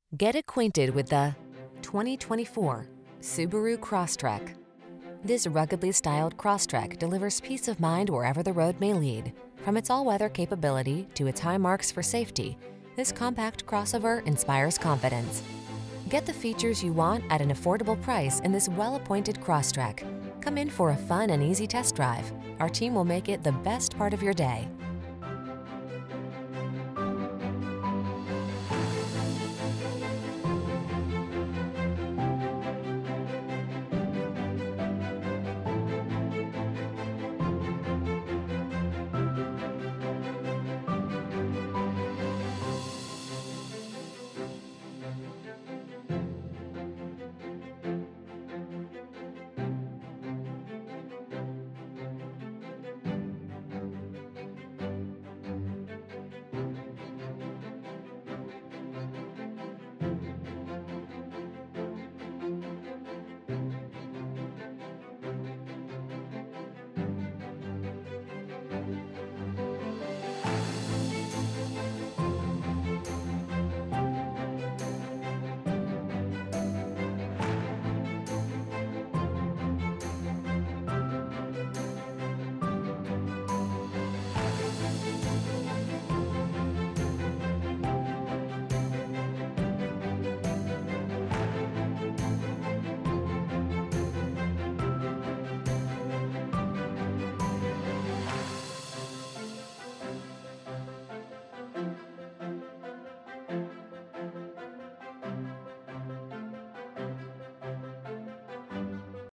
Get acquainted with the 2024 Subaru Crosstrek. This ruggedly styled Crosstrek delivers peace of mind wherever the road may lead. From its all-weather capability to its high marks for safety, this compact crossover inspires confidence. Get the features you want at an affordable price in this well-appointed Crosstrek. Come in for a fun and easy test drive. Our team will make it the best part of your day.